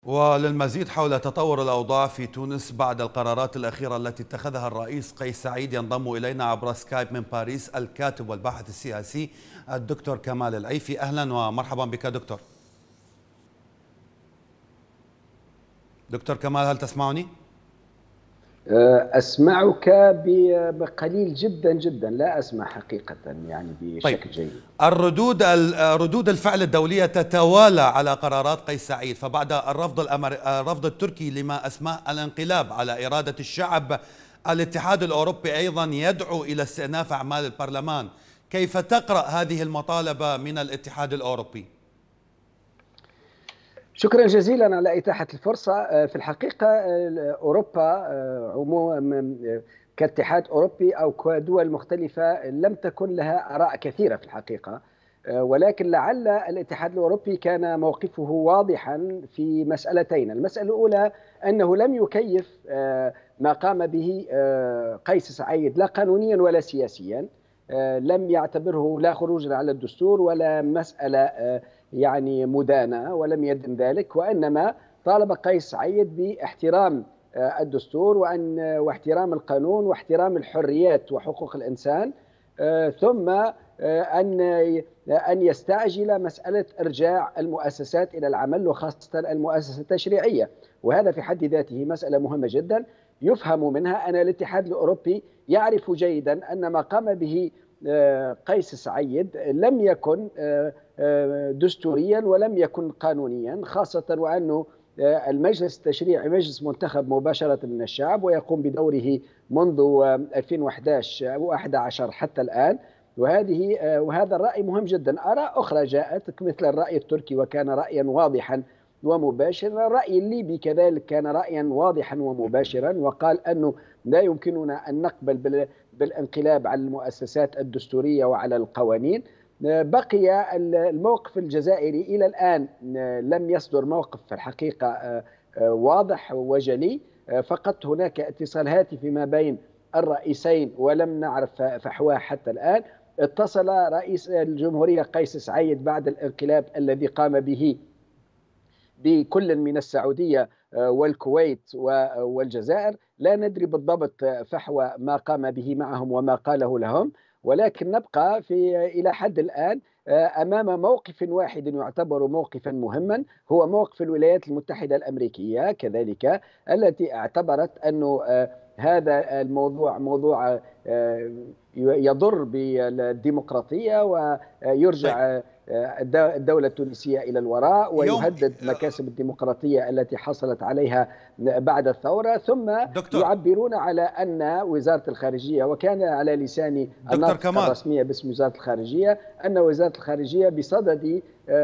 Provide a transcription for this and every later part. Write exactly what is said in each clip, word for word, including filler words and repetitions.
وللمزيد حول تطور الأوضاع في تونس بعد القرارات الأخيرة التي اتخذها الرئيس قيس سعيد، ينضم إلينا عبر سكايب من باريس الكاتب والباحث السياسي الدكتور كمال العيفي. أهلا ومرحبا بك دكتور. دكتور كمال، هل تسمعني؟ أسمعك بقليل جدا جدا، لا أسمع حقيقة يعني بشكل طيب. جيد. الردود ردود الفعل الدولية تتوالى على قرارات قيس سعيد، فبعد الرفض الأمر... الرفض التركي لما أسماه الانقلاب على إرادة الشعب، الاتحاد الأوروبي أيضا يدعو إلى استئناف أعمال البرلمان. كيف تقرأ هذه المطالبة من الاتحاد الأوروبي؟ شكرا جزيلا على إتاحة الفرصة. في الحقيقة أوروبا عموما كاتحاد أوروبي أو كدول مختلفة لم تكن لها آراء كثيرة في الحقيقة، ولكن لعل الاتحاد الأوروبي كان موقفه واضحا في مسألتين. المسألة الأولى أنه لم يكيف ما قام به قيس سعيد لا قانونيا ولا سياسيا، لم يعتبره لا خروجا على الدستور ولا مسألة يعني مدانة، ولم يدن ذلك، وإنما طالب قيس سعيد باحترام الدستور وأن واحترام القانون واحترام الحريات وحقوق الإنسان، ثم أن أن يستعجل مسألة إرجاع المؤسسات إلى العمل وخاصة المؤسسة التشريعية، وهذا في حد ذاته مسألة مهمة جدا. يفهم منها أن الاتحاد الأوروبي يعرف جيدا أن ما قام به قيس سعيد لم يكن دستوريا ولم يكن قانونيا، خاصة وأنه المجلس التشريعي مجلس منتخب مباشرة من الشعب ويقوم بدوره منذ ألفين وأحد عشر حتى الآن، وهذه وهذا الرأي مهم جدا. آراء أخرى جاءت مثل الرأي التركي وكان رأيا واضحا ومباشرا، الرأي الليبي كذلك كان رأيا واضحا ومباشرا، وقال أنه لا يمكننا أن نقبل بالانقلاب على المؤسسات الدستورية وعلى القوانين. بقي الموقف الجزائري إلى الآن لم يصدر موقف في الحقيقة واضح وجلي، فقط هناك اتصال هاتفي ما بين الرئيسين ولم نعرف فحواه حتى الآن. اتصل رئيس الجمهورية قيس سعيد بعد الانقلاب الذي قام به بكل من السعودية والكويت والجزائر، لا ندري بالضبط فحوى ما قام به معهم وما قاله لهم، ولكن نبقى في إلى حد الآن أمام موقف واحد يعتبر موقفا مهما، هو موقف الولايات المتحدة الأمريكية كذلك، التي اعتبرت أنه هذا الموضوع موضوع يضر بالديمقراطية ويرجع الدولة التونسية إلى الوراء ويهدد مكاسب الديمقراطية التي حصلت عليها بعد الثورة. ثم دكتور. يعبرون على أن وزارة الخارجية، وكان على لسان الناطق الرسمية باسم وزارة الخارجية، أن وزارة الخارجية بصدد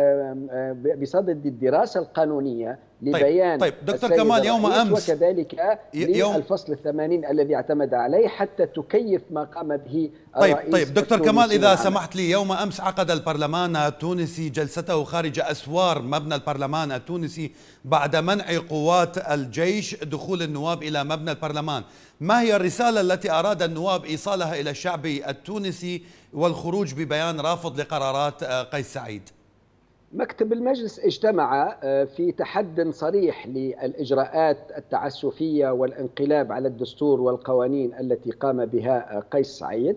بصدد الدراسة القانونية لبيان طيب, طيب دكتور كمال، يوم أمس وكذلك للفصل الثمانين الذي اعتمد عليه حتى تكيف ما قام به طيب الرئيس. طيب دكتور كمال، إذا سمحت لي، يوم أمس عقد البرلمان التونسي جلسته خارج أسوار مبنى البرلمان التونسي بعد منع قوات الجيش دخول النواب إلى مبنى البرلمان. ما هي الرسالة التي أراد النواب إيصالها إلى الشعب التونسي والخروج ببيان رافض لقرارات قيس سعيد؟ مكتب المجلس اجتمع في تحد صريح للإجراءات التعسفية والانقلاب على الدستور والقوانين التي قام بها قيس سعيد.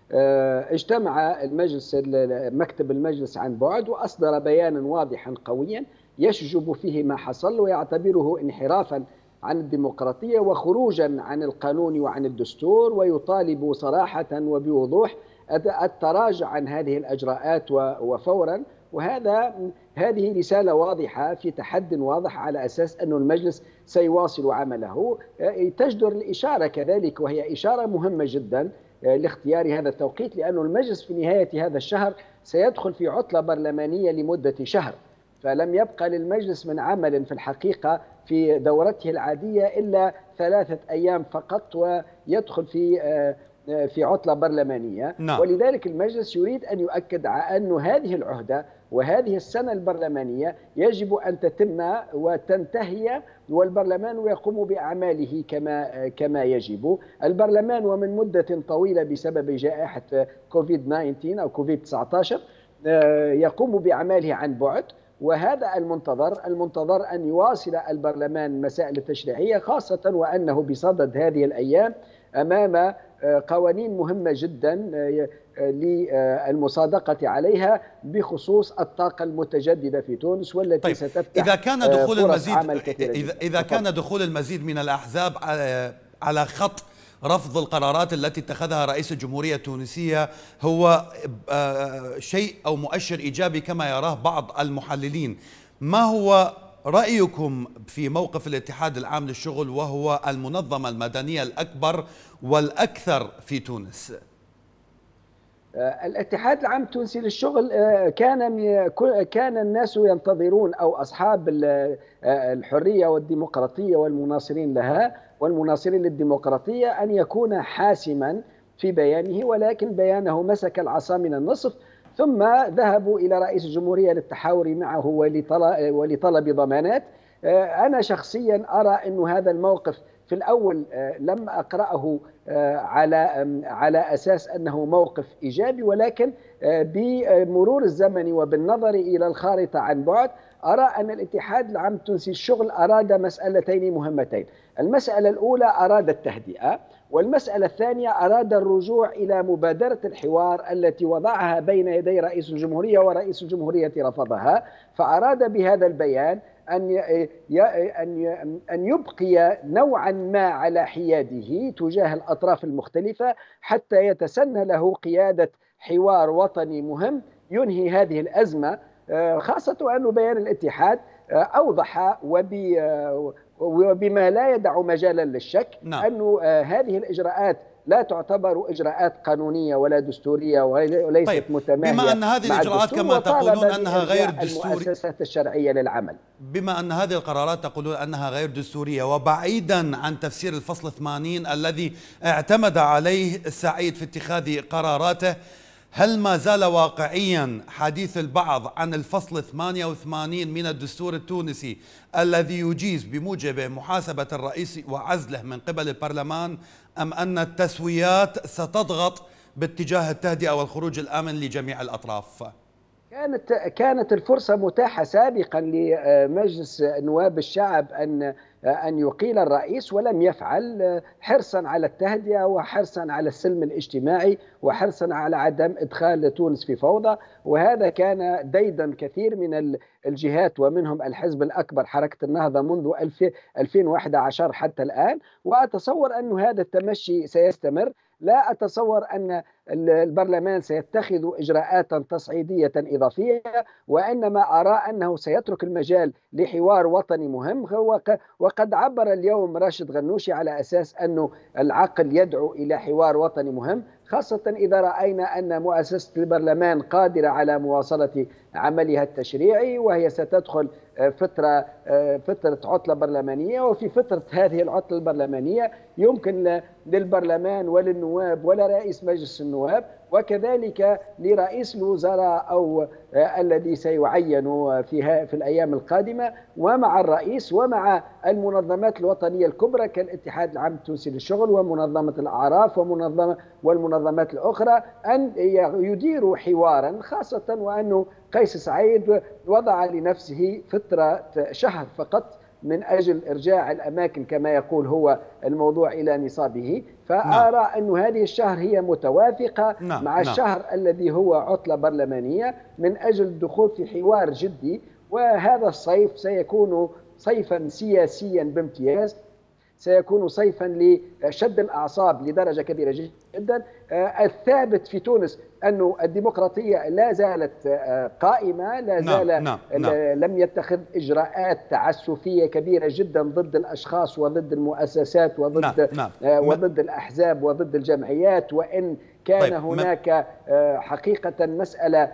اجتمع المجلس مكتب المجلس عن بعد وأصدر بيانا واضحا قويا يشجب فيه ما حصل ويعتبره انحرافا عن الديمقراطية وخروجا عن القانون وعن الدستور، ويطالب صراحة وبوضوح التراجع عن هذه الإجراءات وفورا. وهذا هذه رسالة واضحة في تحد واضح على أساس أن المجلس سيواصل عمله. تجدر الإشارة كذلك، وهي إشارة مهمة جدا لاختيار هذا التوقيت، لأن المجلس في نهاية هذا الشهر سيدخل في عطلة برلمانية لمدة شهر، فلم يبقى للمجلس من عمل في الحقيقة في دورته العادية إلا ثلاثة أيام فقط ويدخل في في عطلة برلمانية. نعم. ولذلك المجلس يريد أن يؤكد على أن هذه العهدة وهذه السنة البرلمانية يجب أن تتم وتنتهي والبرلمان يقوم بأعماله كما كما يجب. البرلمان ومن مدة طويلة بسبب جائحة كوفيد تسعة عشر أو كوفيد تسعة عشر يقوم بأعماله عن بعد، وهذا المنتظر المنتظر أن يواصل البرلمان المسائل التشريعية، خاصة وأنه بصدد هذه الأيام أمام قوانين مهمة جدا للمصادقة عليها بخصوص الطاقة المتجددة في تونس، والتي طيب ستفتح إذا كان دخول المزيد إذا, إذا كان دخول المزيد من الأحزاب على خط رفض القرارات التي اتخذها رئيس الجمهورية التونسية هو شيء أو مؤشر إيجابي كما يراه بعض المحللين، ما هو رأيكم في موقف الاتحاد العام للشغل وهو المنظمة المدنية الأكبر والأكثر في تونس؟ الاتحاد العام التونسي للشغل كان كان الناس ينتظرون، أو أصحاب الحرية والديمقراطية والمناصرين لها والمناصرين للديمقراطية، أن يكون حاسما في بيانه، ولكن بيانه مسك العصا من النصف، ثم ذهبوا إلى رئيس الجمهورية للتحاور معه ولطلب ضمانات. أنا شخصيا أرى أن هذا الموقف في الأول لم أقرأه على على أساس أنه موقف إيجابي، ولكن بمرور الزمن وبالنظر إلى الخارطة عن بعد أرى أن الاتحاد العام التونسي للشغل أراد مسألتين مهمتين. المسألة الأولى أراد التهدئة، والمسألة الثانية أراد الرجوع إلى مبادرة الحوار التي وضعها بين يدي رئيس الجمهورية، ورئيس الجمهورية رفضها، فأراد بهذا البيان أن أن يبقي نوعا ما على حياده تجاه الأطراف المختلفة حتى يتسنى له قيادة حوار وطني مهم ينهي هذه الأزمة، خاصة أن بيان الاتحاد أوضح وبما لا يدع مجالا للشك نعم. أن هذه الإجراءات لا تعتبر إجراءات قانونية ولا دستورية وليست طيب. متماهية. بما أن هذه الإجراءات كما تقولون أنها غير دستورية، المؤسسات الشرعية للعمل، بما أن هذه القرارات تقولون أنها غير دستورية، وبعيدا عن تفسير الفصل ثمانين الذي اعتمد عليه سعيد في اتخاذ قراراته، هل ما زال واقعيا حديث البعض عن الفصل ثمانية وثمانين من الدستور التونسي الذي يجيز بموجبه محاسبة الرئيس وعزله من قبل البرلمان، أم أن التسويات ستضغط باتجاه التهدئة والخروج الآمن لجميع الأطراف؟ كانت كانت الفرصة متاحة سابقا لمجلس نواب الشعب أن أن يقيل الرئيس، ولم يفعل، حرصا على التهدئة وحرصا على السلم الاجتماعي وحرصا على عدم إدخال تونس في فوضى. وهذا كان ديدا كثير من الجهات ومنهم الحزب الأكبر حركة النهضة منذ ألفين وأحد عشر حتى الآن، وأتصور أن هذا التمشي سيستمر. لا أتصور أن البرلمان سيتخذ إجراءات تصعيدية إضافية، وإنما أرى أنه سيترك المجال لحوار وطني مهم. وقد عبر اليوم راشد غنوشي على أساس أنه العقل يدعو إلى حوار وطني مهم، خاصة إذا رأينا أن مؤسسة البرلمان قادرة على مواصلة عملها التشريعي، وهي ستدخل فترة فترة عطلة برلمانية، وفي فترة هذه العطلة البرلمانية يمكن للبرلمان وللنواب ولرئيس مجلس النواب وكذلك لرئيس الوزراء أو الذي سيعين في في الأيام القادمة، ومع الرئيس ومع المنظمات الوطنية الكبرى كالاتحاد العام التونسي للشغل ومنظمة الأعراف ومنظمة والمنظمات الأخرى، أن يديروا حوارا، خاصة وأنه قيس سعيد وضع لنفسه فترة شهر فقط من أجل إرجاع الأماكن كما يقول هو الموضوع إلى نصابه. فأرى نعم. أن هذه الشهر هي متوافقة نعم. مع الشهر نعم. الذي هو عطلة برلمانية من أجل الدخول في حوار جدي، وهذا الصيف سيكون صيفا سياسيا بامتياز، سيكون صيفا لشد الأعصاب لدرجة كبيرة جدا. الثابت في تونس أن الديمقراطية لا زالت قائمة، لا زال نعم. نعم. نعم. لم يتخذ إجراءات تعسفية كبيرة جدا ضد الأشخاص وضد المؤسسات وضد نعم. نعم. وضد الأحزاب وضد الجمعيات، وإن كان طيب. هناك حقيقة مسألة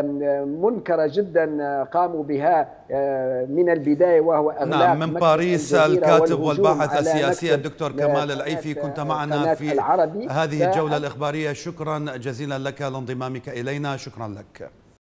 منكرة جدا قاموا بها من البداية، وهو إغلاق نعم. من باريس الكاتب والباحث السياسي الدكتور كمال العيفي كنت معنا في العربي. هذه الجولة الإخبارية، شكرا جزيلا لك لانضمامك إلينا. شكرا لك.